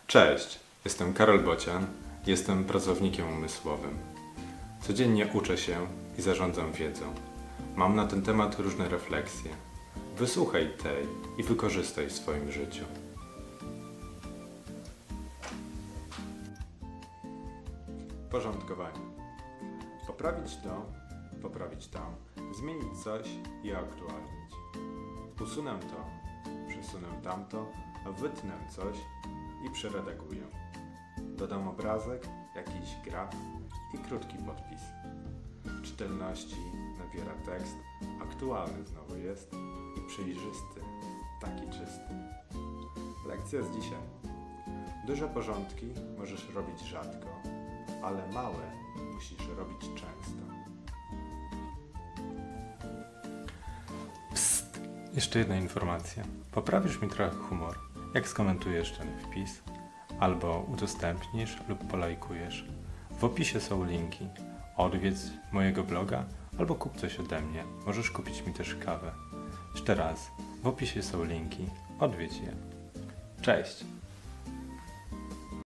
Cześć, jestem Karol Bocian, jestem pracownikiem umysłowym. Codziennie uczę się i zarządzam wiedzą. Mam na ten temat różne refleksje. Wysłuchaj tej i wykorzystaj w swoim życiu. Porządkowanie. Poprawić to, poprawić tam, zmienić coś i aktualnić. Usunę to, przesunę tamto, a wytnę coś i przeredaguję. Dodam obrazek, jakiś graf i krótki podpis. Czytelności nabiera tekst, aktualny znowu jest i przejrzysty, taki czysty. Lekcja z dzisiaj. Duże porządki możesz robić rzadko, ale małe musisz robić często. Psst! Jeszcze jedna informacja. Poprawisz mi trochę humor, jak skomentujesz ten wpis, albo udostępnisz lub polajkujesz. W opisie są linki. Odwiedź mojego bloga albo kup coś ode mnie. Możesz kupić mi też kawę. Jeszcze raz, w opisie są linki. Odwiedź je. Cześć!